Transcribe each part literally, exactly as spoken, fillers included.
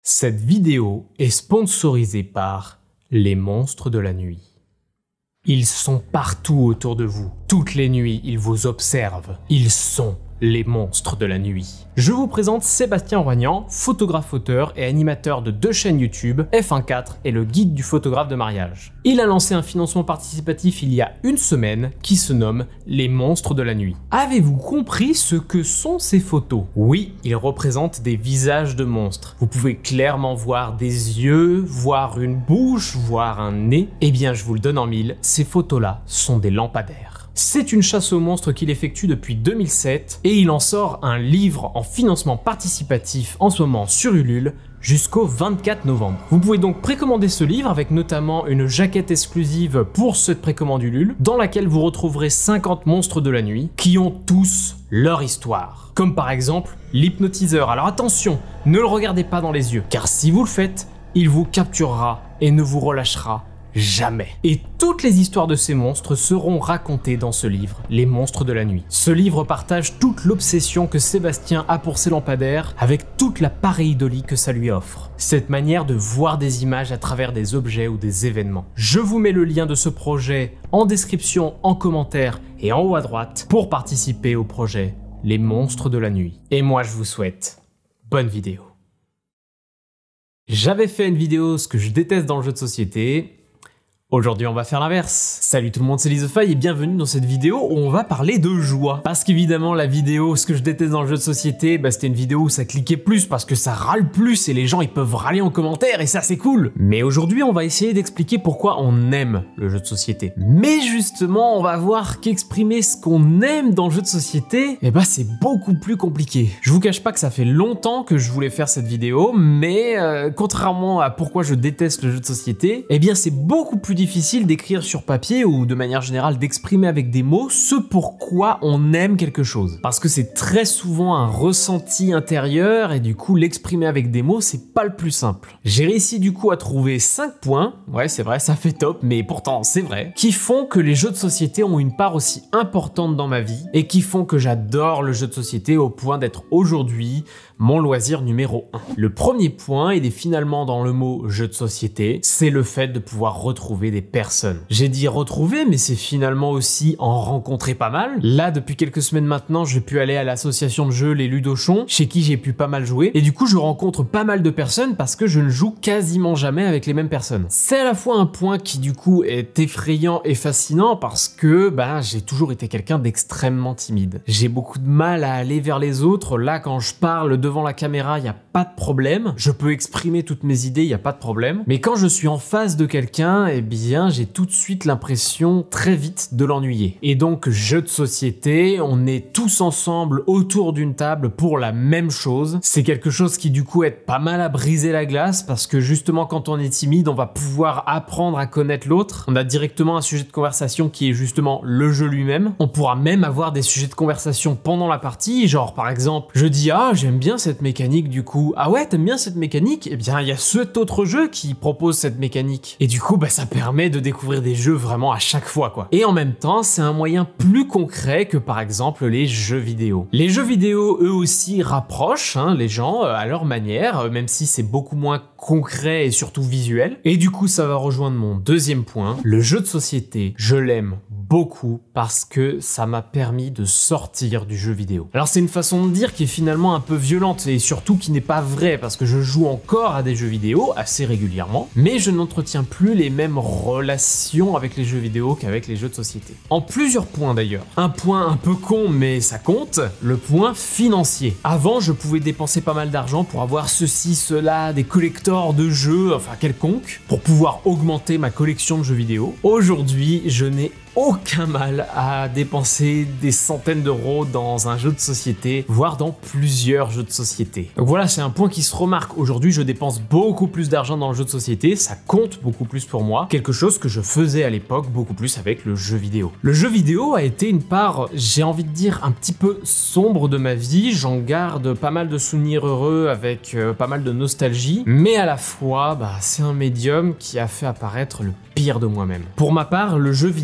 Cette vidéo est sponsorisée par les monstres de la nuit. Ils sont partout autour de vous. Toutes les nuits, ils vous observent. Ils sont les monstres de la nuit. Je vous présente Sébastien Roignan, photographe-auteur et animateur de deux chaînes YouTube, F un quatre et le guide du photographe de mariage. Il a lancé un financement participatif il y a une semaine qui se nomme Les monstres de la nuit. Avez-vous compris ce que sont ces photos? Oui, ils représentent des visages de monstres. Vous pouvez clairement voir des yeux, voir une bouche, voir un nez. Eh bien, je vous le donne en mille, ces photos-là sont des lampadaires. C'est une chasse aux monstres qu'il effectue depuis deux mille sept et il en sort un livre en financement participatif en ce moment sur Ulule jusqu'au vingt-quatre novembre. Vous pouvez donc précommander ce livre avec notamment une jaquette exclusive pour cette précommande Ulule dans laquelle vous retrouverez cinquante monstres de la nuit qui ont tous leur histoire. Comme par exemple l'hypnotiseur. Alors attention, ne le regardez pas dans les yeux car si vous le faites, il vous capturera et ne vous relâchera jamais. Et toutes les histoires de ces monstres seront racontées dans ce livre, Les monstres de la nuit. Ce livre partage toute l'obsession que Sébastien a pour ses lampadaires avec toute la pareidolie que ça lui offre. Cette manière de voir des images à travers des objets ou des événements. Je vous mets le lien de ce projet en description, en commentaire et en haut à droite pour participer au projet Les monstres de la nuit. Et moi je vous souhaite bonne vidéo. J'avais fait une vidéo ce que je déteste dans le jeu de société. Aujourd'hui, on va faire l'inverse. Salut tout le monde, c'est Lizofaille et bienvenue dans cette vidéo où on va parler de joie. Parce qu'évidemment, la vidéo, ce que je déteste dans le jeu de société, bah, c'était une vidéo où ça cliquait plus parce que ça râle plus et les gens ils peuvent râler en commentaire et ça c'est cool. Mais aujourd'hui, on va essayer d'expliquer pourquoi on aime le jeu de société. Mais justement, on va voir qu'exprimer ce qu'on aime dans le jeu de société, eh bah c'est beaucoup plus compliqué. Je vous cache pas que ça fait longtemps que je voulais faire cette vidéo, mais euh, contrairement à pourquoi je déteste le jeu de société, eh bien c'est beaucoup plus difficile d'écrire sur papier ou de manière générale d'exprimer avec des mots ce pourquoi on aime quelque chose. Parce que c'est très souvent un ressenti intérieur et du coup l'exprimer avec des mots c'est pas le plus simple. J'ai réussi du coup à trouver cinq points, ouais c'est vrai ça fait top mais pourtant c'est vrai, qui font que les jeux de société ont une part aussi importante dans ma vie et qui font que j'adore le jeu de société au point d'être aujourd'hui mon loisir numéro un. Le premier point, il est finalement dans le mot jeu de société, c'est le fait de pouvoir retrouver des personnes. J'ai dit retrouver, mais c'est finalement aussi en rencontrer pas mal. Là, depuis quelques semaines maintenant, j'ai pu aller à l'association de jeux Les Ludochons, chez qui j'ai pu pas mal jouer, et du coup, je rencontre pas mal de personnes parce que je ne joue quasiment jamais avec les mêmes personnes. C'est à la fois un point qui, du coup, est effrayant et fascinant parce que, ben, j'ai toujours été quelqu'un d'extrêmement timide. J'ai beaucoup de mal à aller vers les autres. Là, quand je parle de devant la caméra, il n'y a pas de problème. Je peux exprimer toutes mes idées, il n'y a pas de problème. Mais quand je suis en face de quelqu'un, eh bien, j'ai tout de suite l'impression très vite de l'ennuyer. Et donc, jeu de société, on est tous ensemble autour d'une table pour la même chose. C'est quelque chose qui, du coup, aide pas mal à briser la glace parce que justement, quand on est timide, on va pouvoir apprendre à connaître l'autre. On a directement un sujet de conversation qui est justement le jeu lui-même. On pourra même avoir des sujets de conversation pendant la partie. Genre, par exemple, je dis « Ah, j'aime bien cette mécanique du coup. Ah ouais, t'aimes bien cette mécanique? Eh bien, il y a cet autre jeu qui propose cette mécanique. Et du coup, bah, ça permet de découvrir des jeux vraiment à chaque fois, quoi. Et en même temps, c'est un moyen plus concret que par exemple les jeux vidéo. Les jeux vidéo, eux aussi, rapprochent hein, les gens euh, à leur manière, euh, même si c'est beaucoup moins concret et surtout visuel. Et du coup, ça va rejoindre mon deuxième point. Le jeu de société, je l'aime beaucoup parce que ça m'a permis de sortir du jeu vidéo. Alors c'est une façon de dire qui est finalement un peu violente et surtout qui n'est pas vraie parce que je joue encore à des jeux vidéo assez régulièrement, mais je n'entretiens plus les mêmes relations avec les jeux vidéo qu'avec les jeux de société. En plusieurs points d'ailleurs. Un point un peu con mais ça compte, le point financier. Avant je pouvais dépenser pas mal d'argent pour avoir ceci, cela, des collectors de jeux, enfin quelconque, pour pouvoir augmenter ma collection de jeux vidéo. Aujourd'hui je n'ai aucun mal à dépenser des centaines d'euros dans un jeu de société, voire dans plusieurs jeux de société. Donc voilà, c'est un point qui se remarque. Aujourd'hui, je dépense beaucoup plus d'argent dans le jeu de société, ça compte beaucoup plus pour moi, quelque chose que je faisais à l'époque beaucoup plus avec le jeu vidéo. Le jeu vidéo a été une part, j'ai envie de dire, un petit peu sombre de ma vie, j'en garde pas mal de souvenirs heureux avec euh, pas mal de nostalgie, mais à la fois, bah, c'est un médium qui a fait apparaître le pire de moi-même. Pour ma part, le jeu vidéo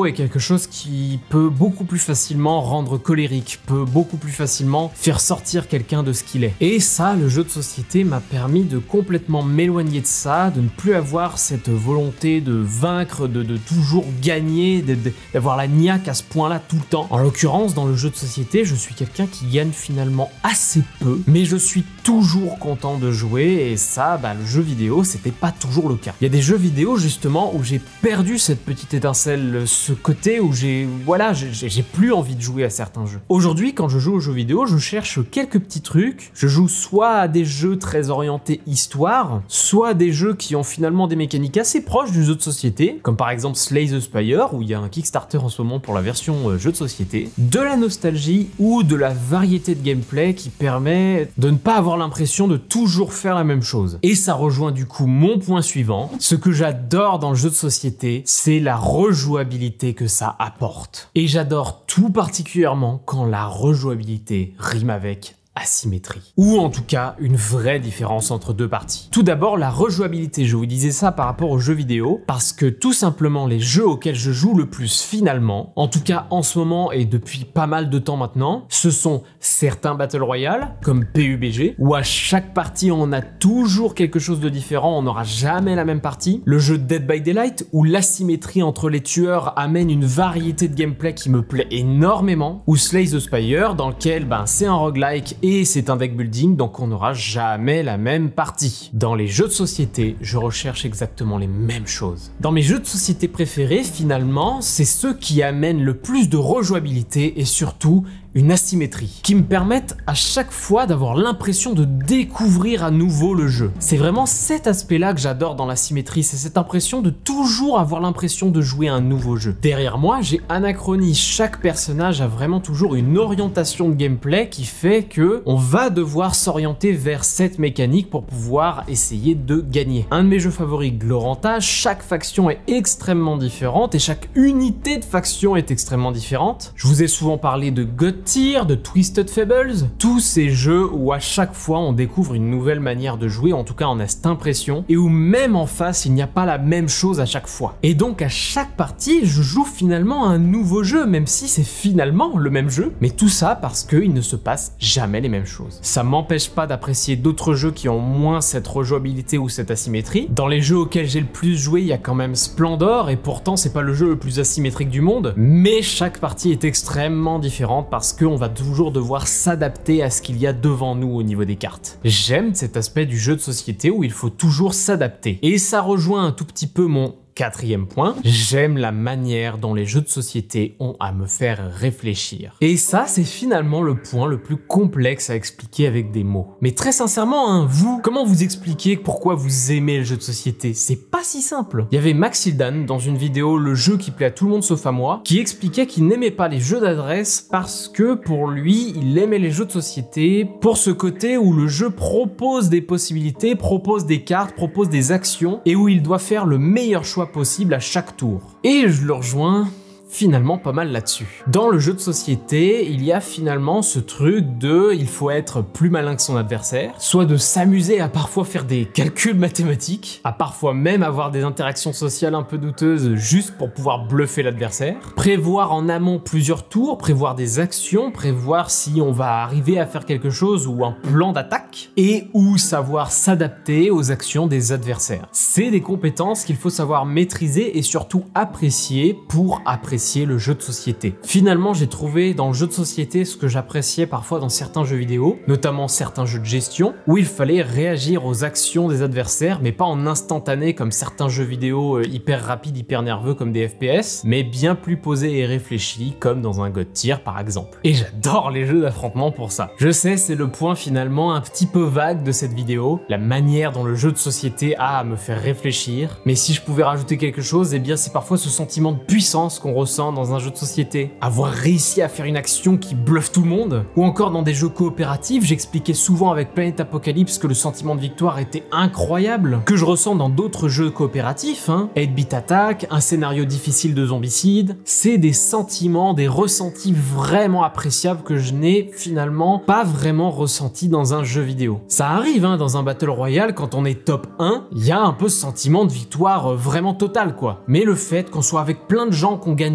est quelque chose qui peut beaucoup plus facilement rendre colérique, peut beaucoup plus facilement faire sortir quelqu'un de ce qu'il est. Et ça, le jeu de société m'a permis de complètement m'éloigner de ça, de ne plus avoir cette volonté de vaincre, de, de toujours gagner, d'avoir la niaque à ce point-là tout le temps. En l'occurrence, dans le jeu de société, je suis quelqu'un qui gagne finalement assez peu, mais je suis toujours content de jouer, et ça, bah, le jeu vidéo, c'était pas toujours le cas. Il y a des jeux vidéo, justement, où j'ai perdu cette petite étincelle, ce côté où j'ai, voilà, j'ai plus envie de jouer à certains jeux. Aujourd'hui, quand je joue aux jeux vidéo, je cherche quelques petits trucs. Je joue soit à des jeux très orientés histoire, soit à des jeux qui ont finalement des mécaniques assez proches du jeu de société, comme par exemple Slay the Spire, où il y a un Kickstarter en ce moment pour la version euh, jeu de société, de la nostalgie ou de la variété de gameplay qui permet de ne pas avoir l'impression de toujours faire la même chose. Et ça rejoint du coup mon point suivant. Ce que j'adore dans le jeu de société, c'est la rejouabilité que ça apporte. Et j'adore tout particulièrement quand la rejouabilité rime avec asymétrie. Ou en tout cas, une vraie différence entre deux parties. Tout d'abord, la rejouabilité. Je vous disais ça par rapport aux jeux vidéo, parce que tout simplement, les jeux auxquels je joue le plus finalement, en tout cas en ce moment et depuis pas mal de temps maintenant, ce sont certains Battle Royale, comme P U B G, où à chaque partie, on a toujours quelque chose de différent, on n'aura jamais la même partie. Le jeu Dead by Daylight, où l'asymétrie entre les tueurs amène une variété de gameplay qui me plaît énormément. Ou Slay the Spire, dans lequel ben, c'est un roguelike et c'est un deck building, donc on n'aura jamais la même partie. Dans les jeux de société, je recherche exactement les mêmes choses. Dans mes jeux de société préférés, finalement, c'est ceux qui amènent le plus de rejouabilité et surtout une asymétrie, qui me permettent à chaque fois d'avoir l'impression de découvrir à nouveau le jeu. C'est vraiment cet aspect-là que j'adore dans l'asymétrie, c'est cette impression de toujours avoir l'impression de jouer à un nouveau jeu. Derrière moi, j'ai Anachronie. Chaque personnage a vraiment toujours une orientation de gameplay qui fait que on va devoir s'orienter vers cette mécanique pour pouvoir essayer de gagner. Un de mes jeux favoris, Gloranta, chaque faction est extrêmement différente et chaque unité de faction est extrêmement différente. Je vous ai souvent parlé de God Tier, de Twisted Fables, tous ces jeux où à chaque fois on découvre une nouvelle manière de jouer, en tout cas on a cette impression, et où même en face il n'y a pas la même chose à chaque fois. Et donc à chaque partie je joue finalement un nouveau jeu, même si c'est finalement le même jeu, mais tout ça parce qu'il ne se passe jamais les mêmes choses. Ça m'empêche pas d'apprécier d'autres jeux qui ont moins cette rejouabilité ou cette asymétrie. Dans les jeux auxquels j'ai le plus joué, il y a quand même Splendor, et pourtant c'est pas le jeu le plus asymétrique du monde, mais chaque partie est extrêmement différente parce qu'on va toujours devoir s'adapter à ce qu'il y a devant nous au niveau des cartes. J'aime cet aspect du jeu de société où il faut toujours s'adapter. Et ça rejoint un tout petit peu mon quatrième point, j'aime la manière dont les jeux de société ont à me faire réfléchir. Et ça, c'est finalement le point le plus complexe à expliquer avec des mots. Mais très sincèrement, hein, vous, comment vous expliquez pourquoi vous aimez le jeu de société? C'est pas si simple. Il y avait Maxildan dans une vidéo, le jeu qui plaît à tout le monde sauf à moi, qui expliquait qu'il n'aimait pas les jeux d'adresse parce que pour lui, il aimait les jeux de société pour ce côté où le jeu propose des possibilités, propose des cartes, propose des actions et où il doit faire le meilleur choix possible à chaque tour. Et je le rejoins finalement pas mal là-dessus. Dans le jeu de société, il y a finalement ce truc de il faut être plus malin que son adversaire, soit de s'amuser à parfois faire des calculs mathématiques, à parfois même avoir des interactions sociales un peu douteuses juste pour pouvoir bluffer l'adversaire, prévoir en amont plusieurs tours, prévoir des actions, prévoir si on va arriver à faire quelque chose ou un plan d'attaque, et ou savoir s'adapter aux actions des adversaires. C'est des compétences qu'il faut savoir maîtriser et surtout apprécier pour apprécier le jeu de société. Finalement, j'ai trouvé dans le jeu de société ce que j'appréciais parfois dans certains jeux vidéo, notamment certains jeux de gestion, où il fallait réagir aux actions des adversaires, mais pas en instantané comme certains jeux vidéo hyper rapides, hyper nerveux comme des F P S, mais bien plus posés et réfléchis comme dans un God Tier par exemple. Et j'adore les jeux d'affrontement pour ça. Je sais, c'est le point finalement un petit peu vague de cette vidéo, la manière dont le jeu de société a à me faire réfléchir, mais si je pouvais rajouter quelque chose, eh bien c'est parfois ce sentiment de puissance qu'on ressent dans un jeu de société, avoir réussi à faire une action qui bluffe tout le monde, ou encore dans des jeux coopératifs, j'expliquais souvent avec Planet Apocalypse que le sentiment de victoire était incroyable, que je ressens dans d'autres jeux coopératifs, hein, eight bit Attack, un scénario difficile de zombicide, c'est des sentiments, des ressentis vraiment appréciables que je n'ai finalement pas vraiment ressentis dans un jeu vidéo. Ça arrive hein, dans un Battle Royale, quand on est top un, il y a un peu ce sentiment de victoire vraiment total quoi, mais le fait qu'on soit avec plein de gens qu'on gagne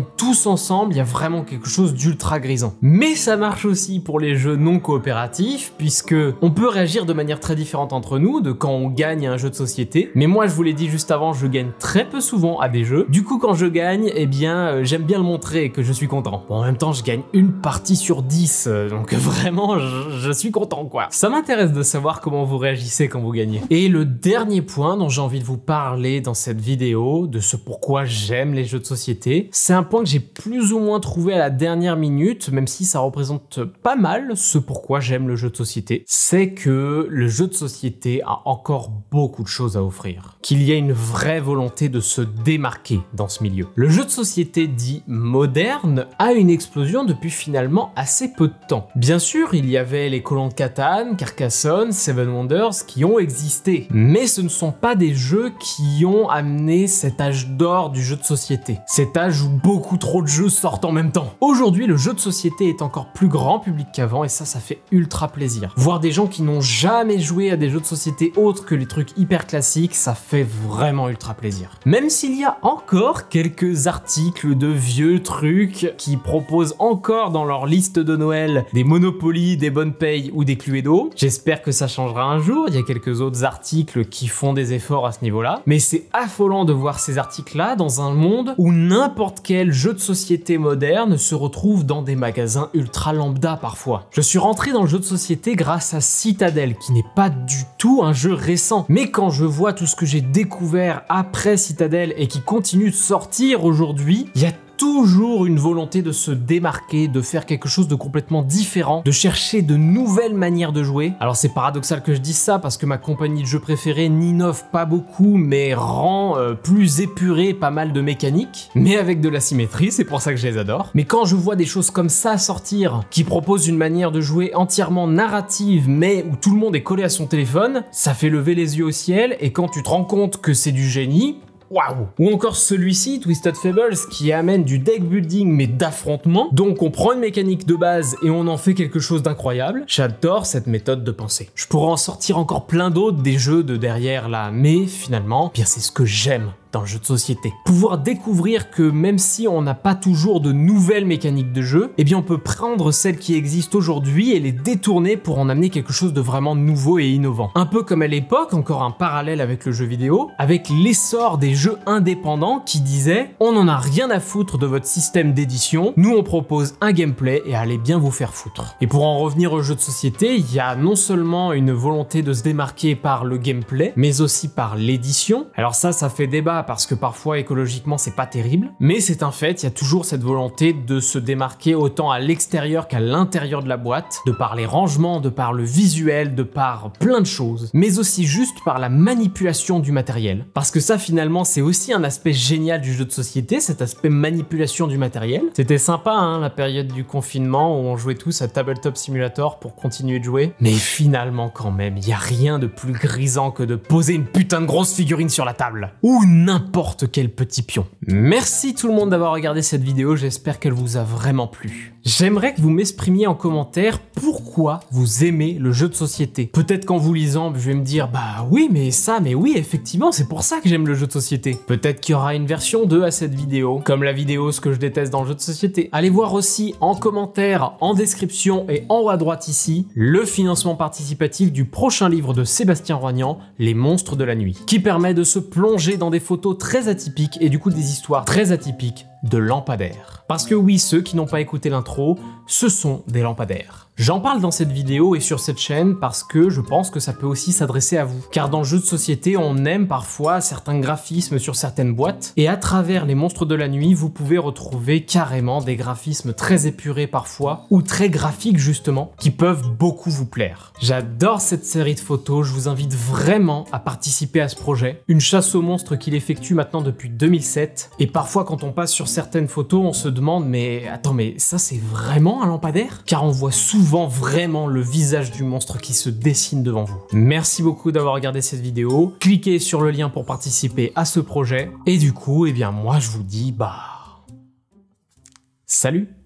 gagnent tous ensemble, il y a vraiment quelque chose d'ultra grisant. Mais ça marche aussi pour les jeux non coopératifs, puisque on peut réagir de manière très différente entre nous, de quand on gagne à un jeu de société. Mais moi, je vous l'ai dit juste avant, je gagne très peu souvent à des jeux. Du coup, quand je gagne, eh bien, euh, j'aime bien le montrer que je suis content. Bon, en même temps, je gagne une partie sur dix, euh, donc vraiment, je, je suis content, quoi. Ça m'intéresse de savoir comment vous réagissez quand vous gagnez. Et le dernier point dont j'ai envie de vous parler dans cette vidéo, de ce pourquoi j'aime les jeux de société, c'est un point que j'ai plus ou moins trouvé à la dernière minute, même si ça représente pas mal ce pourquoi j'aime le jeu de société, c'est que le jeu de société a encore beaucoup de choses à offrir. Qu'il y a une vraie volonté de se démarquer dans ce milieu. Le jeu de société dit moderne a une explosion depuis finalement assez peu de temps. Bien sûr, il y avait les colons de Catan, Carcassonne, Seven Wonders qui ont existé, mais ce ne sont pas des jeux qui ont amené cet âge d'or du jeu de société. Cet âge où beaucoup trop de jeux sortent en même temps. Aujourd'hui, le jeu de société est encore plus grand public qu'avant et ça, ça fait ultra plaisir. Voir des gens qui n'ont jamais joué à des jeux de société autres que les trucs hyper classiques, ça fait vraiment ultra plaisir. Même s'il y a encore quelques articles de vieux trucs qui proposent encore dans leur liste de Noël des Monopoly, des bonnes payes ou des Cluedo, j'espère que ça changera un jour. Il y a quelques autres articles qui font des efforts à ce niveau-là, mais c'est affolant de voir ces articles-là dans un monde où n'importe quel jeu de société moderne se retrouve dans des magasins ultra lambda parfois. Je suis rentré dans le jeu de société grâce à Citadel, qui n'est pas du tout un jeu récent, mais quand je vois tout ce que j'ai découvert après Citadel et qui continue de sortir aujourd'hui, il y a toujours une volonté de se démarquer, de faire quelque chose de complètement différent, de chercher de nouvelles manières de jouer. Alors c'est paradoxal que je dise ça parce que ma compagnie de jeu préférée n'innove pas beaucoup mais rend euh, plus épuré pas mal de mécaniques, mais avec de la symétrie, c'est pour ça que je les adore. Mais quand je vois des choses comme ça sortir, qui proposent une manière de jouer entièrement narrative mais où tout le monde est collé à son téléphone, ça fait lever les yeux au ciel et quand tu te rends compte que c'est du génie, waouh! Ou encore celui-ci, Twisted Fables, qui amène du deck building mais d'affrontement. Donc on prend une mécanique de base et on en fait quelque chose d'incroyable. J'adore cette méthode de pensée. Je pourrais en sortir encore plein d'autres des jeux de derrière là, mais finalement, bien c'est ce que j'aime dans le jeu de société. Pouvoir découvrir que même si on n'a pas toujours de nouvelles mécaniques de jeu, eh bien on peut prendre celles qui existent aujourd'hui et les détourner pour en amener quelque chose de vraiment nouveau et innovant. Un peu comme à l'époque, encore un parallèle avec le jeu vidéo, avec l'essor des jeux indépendants qui disaient « On n'en a rien à foutre de votre système d'édition, nous on propose un gameplay et allez bien vous faire foutre ». Et pour en revenir au jeu de société, il y a non seulement une volonté de se démarquer par le gameplay, mais aussi par l'édition. Alors ça, ça fait débat parce que parfois écologiquement c'est pas terrible, mais c'est un fait, il y a toujours cette volonté de se démarquer autant à l'extérieur qu'à l'intérieur de la boîte, de par les rangements, de par le visuel, de par plein de choses, mais aussi juste par la manipulation du matériel. Parce que ça finalement c'est aussi un aspect génial du jeu de société, cet aspect manipulation du matériel. C'était sympa hein, la période du confinement où on jouait tous à Tabletop Simulator pour continuer de jouer, mais finalement quand même, il y a rien de plus grisant que de poser une putain de grosse figurine sur la table. Ou n'importe quel petit pion. Merci tout le monde d'avoir regardé cette vidéo, j'espère qu'elle vous a vraiment plu. J'aimerais que vous m'exprimiez en commentaire pourquoi vous aimez le jeu de société. Peut-être qu'en vous lisant, je vais me dire bah oui mais ça, mais oui effectivement c'est pour ça que j'aime le jeu de société. Peut-être qu'il y aura une version deux à cette vidéo, comme la vidéo ce que je déteste dans le jeu de société. Allez voir aussi en commentaire, en description et en haut à droite ici, le financement participatif du prochain livre de Sébastien Roignan, Les Monstres de la Nuit, qui permet de se plonger dans des photos très atypiques et du coup des histoires très atypiques de lampadaires. Parce que oui, ceux qui n'ont pas écouté l'intro, ce sont des lampadaires. J'en parle dans cette vidéo et sur cette chaîne parce que je pense que ça peut aussi s'adresser à vous. Car dans le jeu de société, on aime parfois certains graphismes sur certaines boîtes, et à travers les Monstres de la Nuit, vous pouvez retrouver carrément des graphismes très épurés parfois, ou très graphiques justement, qui peuvent beaucoup vous plaire. J'adore cette série de photos, je vous invite vraiment à participer à ce projet. Une chasse aux monstres qu'il effectue maintenant depuis deux mille sept, et parfois quand on passe sur certaines photos, on se demande mais attends mais ça c'est vraiment un lampadaire? Car on voit souvent vraiment le visage du monstre qui se dessine devant vous. Merci beaucoup d'avoir regardé cette vidéo, cliquez sur le lien pour participer à ce projet, et du coup, eh bien moi je vous dis bah... salut!